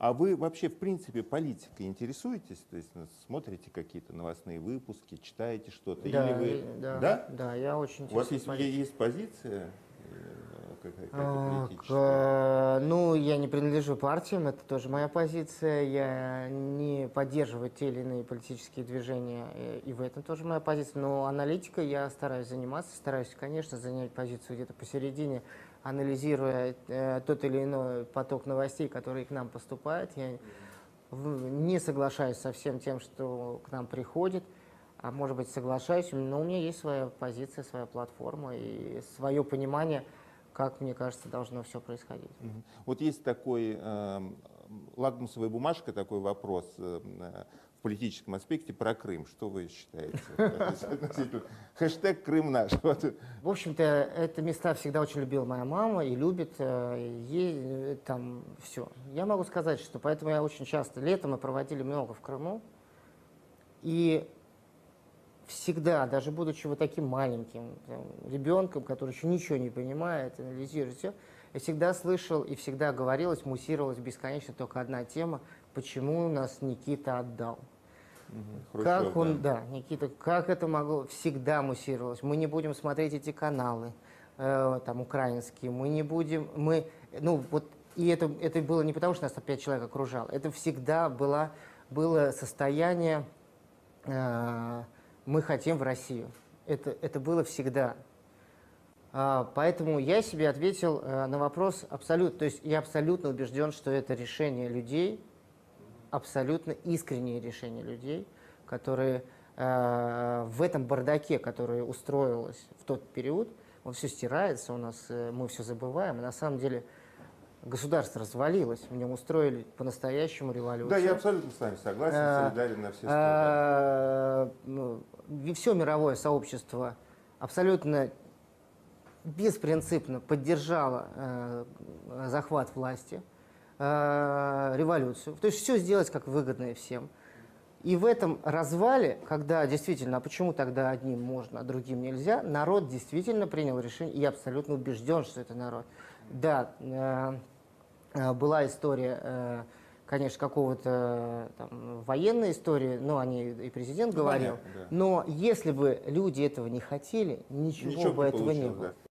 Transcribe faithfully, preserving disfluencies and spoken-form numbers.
А вы вообще, в принципе, политикой интересуетесь? То есть ну, смотрите какие-то новостные выпуски, читаете что-то? Да, Или вы... и- да, Да? да, я очень У вас интересуюсь есть, политикой. есть позиция э, какая- какая-то А, политическая? к- Ну, я не принадлежу партиям, это тоже моя позиция. Я не поддерживаю те или иные политические движения, э, и в этом тоже моя позиция. Но аналитикой я стараюсь заниматься, стараюсь, конечно, занять позицию где-то посередине, анализируя э, тот или иной поток новостей, которые к нам поступают. Я в- не соглашаюсь со всем тем, что к нам приходит, а может быть соглашаюсь, но у меня есть своя позиция, своя платформа и свое понимание, как, мне кажется, должно все происходить. Мгм. Вот есть такой э, лакмусовая бумажка, такой вопрос э, э, в политическом аспекте про Крым. Что вы считаете? Относительно? Хэштег Крым наш. Вот. В общем-то, это места всегда очень любила моя мама и любит, э, ей э, там все. Я могу сказать, что поэтому я очень часто, летом мы проводили много в Крыму, и всегда, даже будучи вот таким маленьким там, ребенком, который еще ничего не понимает, анализирует все, я всегда слышал и всегда говорилось, муссировалась бесконечно только одна тема, почему нас Никита отдал. Мгм. Как Хрущев, он, да. да, Никита, как это могло, всегда муссировалось. Мы не будем смотреть эти каналы, э, там, украинские, мы не будем, мы, ну, вот, и это, это было не потому, что нас опять человек окружал, это всегда было, было состояние, э, мы хотим в Россию. Это, это было всегда. А, поэтому я себе ответил э, на вопрос абсолютно, то есть я абсолютно убежден, что это решение людей, абсолютно искреннее решение людей, которые э, в этом бардаке, который устроилось в тот период, он все стирается, у нас, э, мы все забываем, и на самом деле государство развалилось, в нем устроили по-настоящему революцию. Да, я абсолютно с вами согласен, Э, солидарен на все сто. э, ну, и все мировое сообщество абсолютно беспринципно поддержало э, захват власти, э, революцию. То есть все сделать как выгодное всем. И в этом развале, когда действительно, а почему тогда одним можно, а другим нельзя, народ действительно принял решение, и я абсолютно убежден, что это народ. Да, э, э, была история, э, конечно, какого-то там, военной истории, но они и президент Ну, говорил, понятно, да. но если бы люди этого не хотели, ничего, Ничего бы не этого не получилось, было. да.